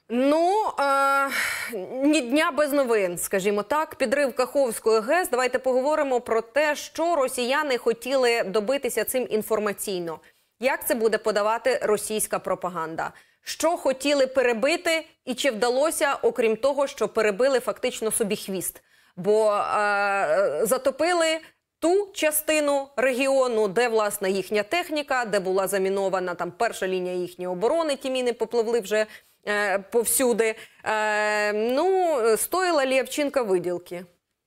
Ну, ні дня без новин, скажімо так. Підрив Каховської ГЕС. Давайте поговоримо про те, що росіяни хотіли добитися цим інформаційно. Як це буде подавати російська пропаганда? Що хотіли перебити і чи вдалося, окрім того, що перебили фактично собі хвіст? Бо затопили ту частину регіону, де, власне, їхня техніка, де була замінована там перша лінія їхньої оборони, ті міни попливли вже повсюди. Ну, стоїла ли овчинка виділки?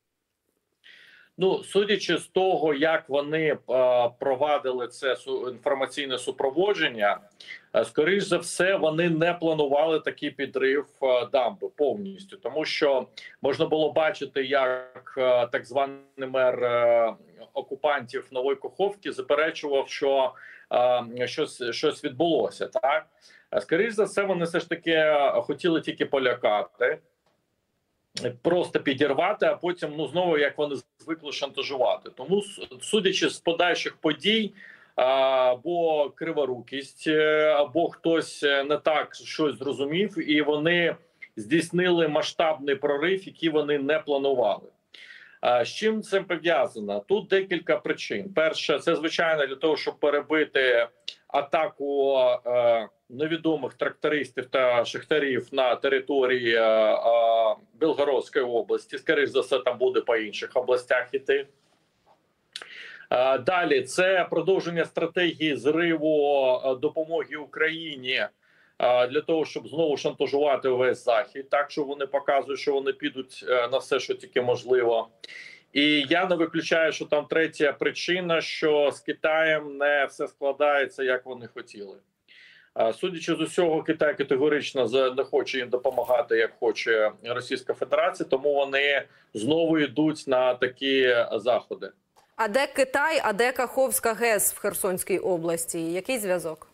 Ну, судячи з того, як вони провадили це інформаційне супроводження, скоріш за все, вони не планували такий підрив дамби повністю. Тому що можна було бачити, як так званий мер окупантів Нової Каховки заперечував, що щось відбулося. Так? Скоріш за все, вони все ж таки хотіли тільки полякати, просто підірвати, а потім, ну, знову, як вони звикли, шантажувати. Тому, судячи з подальших подій, або криворукість, або хтось не так щось зрозумів, і вони здійснили масштабний прорив, який вони не планували. З чим це пов'язано? Тут декілька причин. Перше, це, звичайно, для того, щоб перебити атаку невідомих трактористів та шахтарів на території Білгородської області. Скоріше за все, там буде по інших областях іти. Далі, це продовження стратегії зриву допомоги Україні для того, щоб знову шантажувати весь Захід. Так, що вони показують, що вони підуть на все, що тільки можливо. І я не виключаю, що там третя причина, що з Китаєм не все складається, як вони хотіли. Судячи з усього, Китай категорично не хоче їм допомагати, як хоче Російська Федерація, тому вони знову йдуть на такі заходи. А де Китай, а де Каховська ГЕС в Херсонській області? Який зв'язок?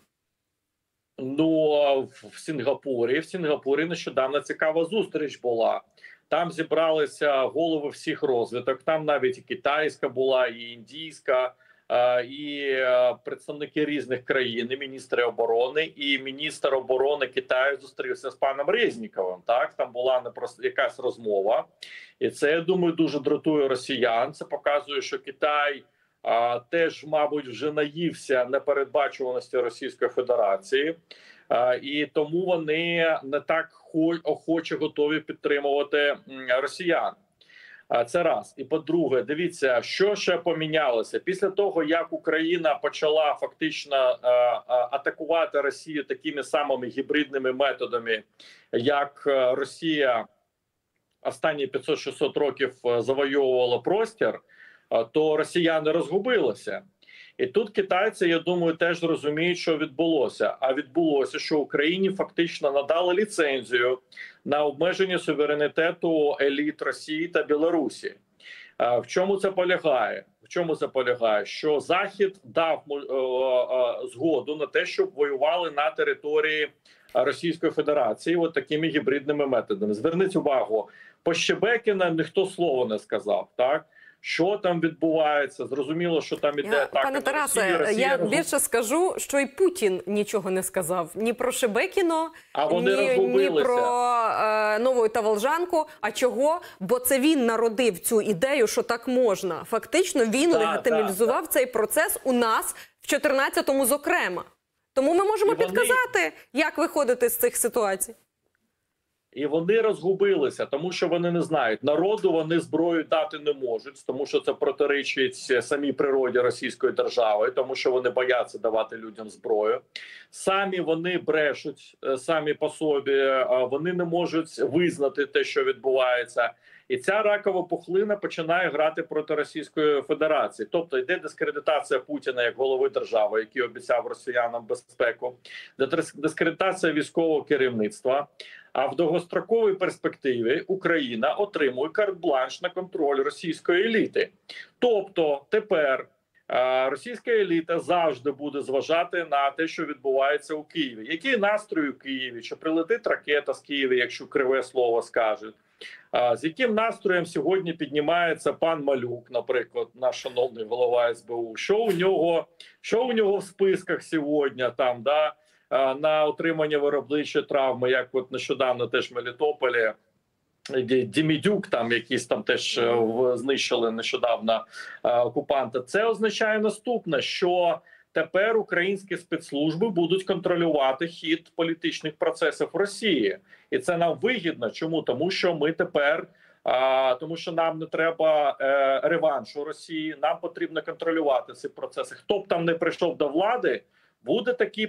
Ну, в Сінгапурі нещодавно цікава зустріч була. Там зібралися голови всіх розвиток, там навіть і китайська була, і індійська, і представники різних країн, і міністри оборони, і міністр оборони Китаю зустрівся з паном Резніковим. Так, там була не просто якась розмова, і це, я думаю, дуже дратує росіян. Це показує, що Китай теж, мабуть, вже наївся непередбачуваності Російської Федерації, і тому вони не так охоче готові підтримувати росіян. Це раз. І по-друге, дивіться, що ще помінялося. Після того, як Україна почала фактично атакувати Росію такими самими гібридними методами, як Росія останні 500-600 років завойовувала простір, то росіяни розгубилися. І тут китайці, я думаю, теж розуміють, що відбулося. А відбулося, що Україні фактично надали ліцензію на обмеження суверенітету еліт Росії та Білорусі. В чому це полягає? Що Захід дав згоду на те, щоб воювали на території Російської Федерації от такими гібридними методами. Зверніть увагу, по Щебекіна ніхто слова не сказав, так? Що там відбувається? Зрозуміло, що там іде атака. Пане Тарасе, я більше скажу, що і Путін нічого не сказав. Ні про Шебекіно, ні про Нову Таволжанку. А чого? Бо це він народив цю ідею, що так можна. Фактично він легітимізував цей процес у нас в 14-му зокрема. Тому ми можемо підказати, як виходити з цих ситуацій. І вони розгубилися, тому що вони не знають. Народу вони зброю дати не можуть, тому що це протирічить самій природі Російської держави, тому що вони бояться давати людям зброю. Самі вони брешуть, самі по собі, вони не можуть визнати те, що відбувається. І ця ракова пухлина починає грати проти Російської Федерації. Тобто йде дискредитація Путіна як голови держави, який обіцяв росіянам безпеку, дискредитація військового керівництва. А в довгостроковій перспективі Україна отримує карт-бланш на контроль російської еліти. Тобто тепер російська еліта завжди буде зважати на те, що відбувається у Києві. Які настрої у Києві? Чи прилетить ракета з Києва, якщо криве слово скажуть? З яким настроєм сьогодні піднімається пан Малюк, наприклад, наш шановний голова СБУ? Що у нього в списках сьогодні там, да? на отримання виробничої травми, як от нещодавно теж в Мелітополі. Дімідюк, там якісь там теж знищили нещодавно окупанта. Це означає наступне, що тепер українські спецслужби будуть контролювати хід політичних процесів в Росії. І це нам вигідно. Чому? Тому що ми тепер, тому що нам не треба реваншу Росії, нам потрібно контролювати ці процеси. Хто б там не прийшов до влади, буде така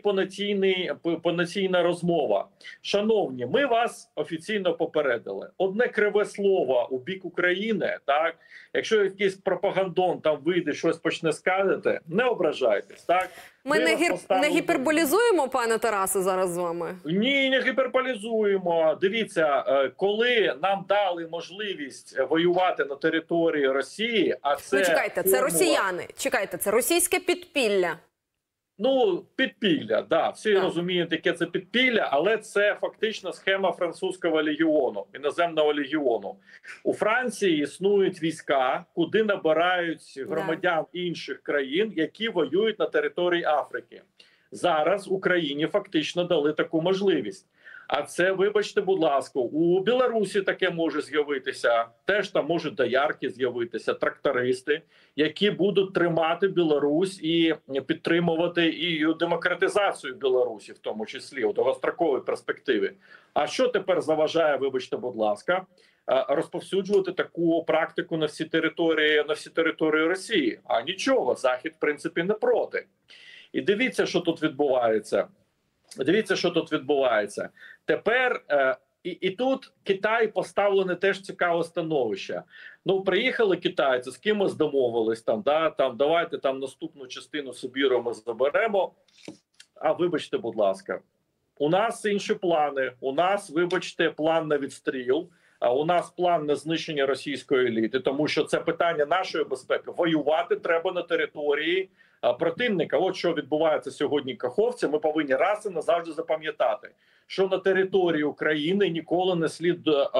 понаційна розмова. Шановні, ми вас офіційно попередили. Одне криве слово у бік України, так? Якщо якийсь пропагандон там вийде, щось почне сказати, не ображайтесь, так? Ми не гіперболізуємо, пане Тарасе, зараз з вами? Ні, не гіперболізуємо. Дивіться, коли нам дали можливість воювати на території Росії, а це... Ну, чекайте, це росіяни. Чекайте, це російське підпілля. Ну, підпілля, да, всі розуміють, яке це підпілля, але це фактично схема французького легіону, іноземного легіону. У Франції існують війська, куди набирають громадян інших країн, які воюють на території Африки. Зараз Україні фактично дали таку можливість. А це, вибачте, будь ласка, у Білорусі таке може з'явитися. Теж там можуть доярки з'явитися, трактористи, які будуть тримати Білорусь і підтримувати і демократизацію Білорусі, в тому числі, у довгостроковій перспективі. А що тепер заважає, вибачте, будь ласка, розповсюджувати таку практику на всі території Росії? А нічого, Захід, в принципі, не проти. І дивіться, що тут відбувається. Дивіться, що тут відбувається. Тепер і тут Китай поставлене теж цікаве становище. Ну, приїхали китайці, з кимось домовились, там, да, там, давайте там наступну частину Сибіру ми заберемо. А вибачте, будь ласка, у нас інші плани. У нас, вибачте, план на відстріл. А у нас план на знищення російської еліти, тому що це питання нашої безпеки. Воювати треба на території противника. От що відбувається сьогодні в Каховці. Ми повинні раз і назавжди запам'ятати, що на території України ніколи не слід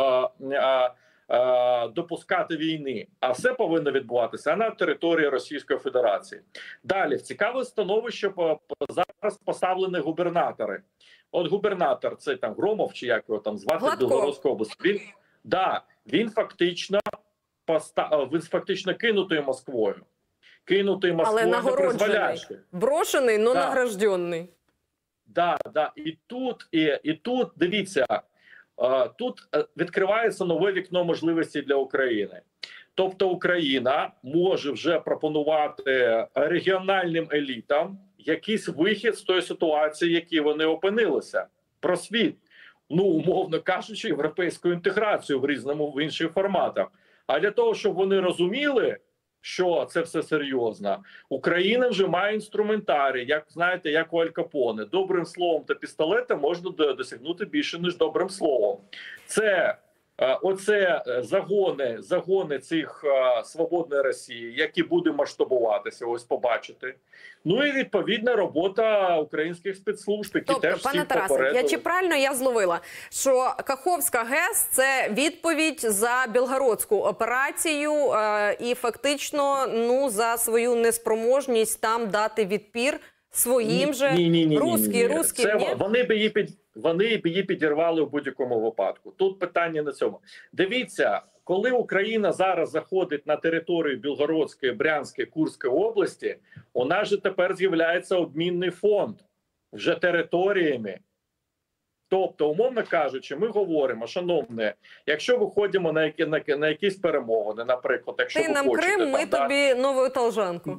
допускати війни, а все повинно відбуватися на території Російської Федерації. Далі, в цікаве становище зараз поставлені губернатори. От губернатор, це там Громов, чи як його там звати, Білгородської області. Він фактично кинутий Москвою. Кинутий Москвою, але нагороджений. Брошений, но награжденний. Да. І тут, дивіться, тут відкривається нове вікно можливостей для України. Тобто Україна може вже пропонувати регіональним елітам якийсь вихід з тої ситуації, в якій вони опинилися. Просвіт. Ну, умовно кажучи, європейську інтеграцію в інших форматах. А для того, щоб вони розуміли, що це все серйозно, Україна вже має інструментарій, як, знаєте, як у Аль Капоне. Добрим словом та пістолетом можна досягнути більше, ніж добрим словом. Це оце загони цих свободної Росії, які будуть масштабуватися, ось побачите. Ну і відповідна робота українських спецслужб, які теж всіх попередили. Чи правильно я зловила, що Каховська ГЕС – це відповідь за Білгородську операцію і фактично за свою неспроможність там дати відпір своїм русські. Вони б її підірвали в будь-якому випадку. Тут питання на цьому. Дивіться, коли Україна зараз заходить на територію Білгородської, Брянської, Курської області, у нас же тепер з'являється обмінний фонд вже територіями. Тобто, умовно кажучи, ми говоримо, шановне, якщо виходимо на якісь перемовини, наприклад, якщо ти нам хочете, Крим, ми тобі нову Толжанку.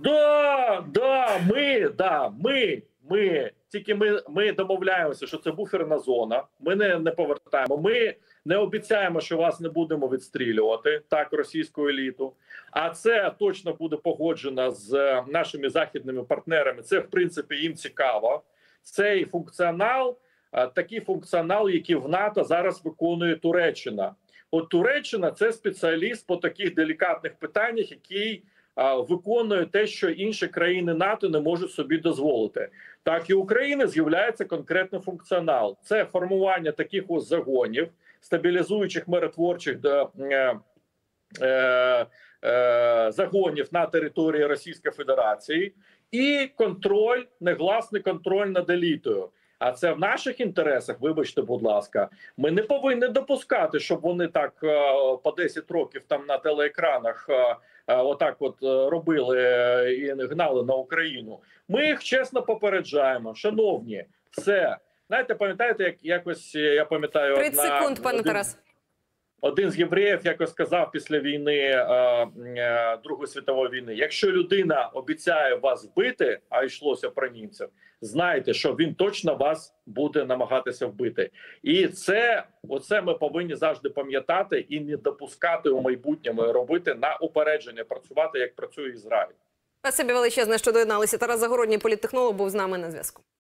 Тільки ми домовляємося, що це буферна зона, ми не повертаємо, ми не обіцяємо, що вас не будемо відстрілювати, так, російську еліту, а це точно буде погоджено з нашими західними партнерами, це, в принципі, їм цікаво. Цей функціонал, такий функціонал, який в НАТО зараз виконує Туреччина. От Туреччина – це спеціаліст по таких делікатних питаннях, який виконує те, що інші країни НАТО не можуть собі дозволити. Так і у України з'являється конкретний функціонал. Це формування таких ось загонів, стабілізуючих миротворчих загонів на території Російської Федерації і контроль, негласний контроль над елітою. А це в наших інтересах, вибачте, будь ласка, ми не повинні допускати, щоб вони так по 10 років там на телеекранах отак от робили і гнали на Україну. Ми їх чесно попереджаємо. Шановні, все. Знаєте, пам'ятаєте, як якось, я пам'ятаю... 30 секунд, пане Тарас. Один з євреїв якось сказав після війни, Другої світової війни, якщо людина обіцяє вас вбити, а йшлося про німців, знайте, що він точно вас буде намагатися вбити. І оце ми повинні завжди пам'ятати і не допускати у майбутньому, робити на упередження, працювати, як працює Ізраїль. Спасибі величезне, що доєдналися. Тарас Загородній, політтехнолог, був з нами на зв'язку.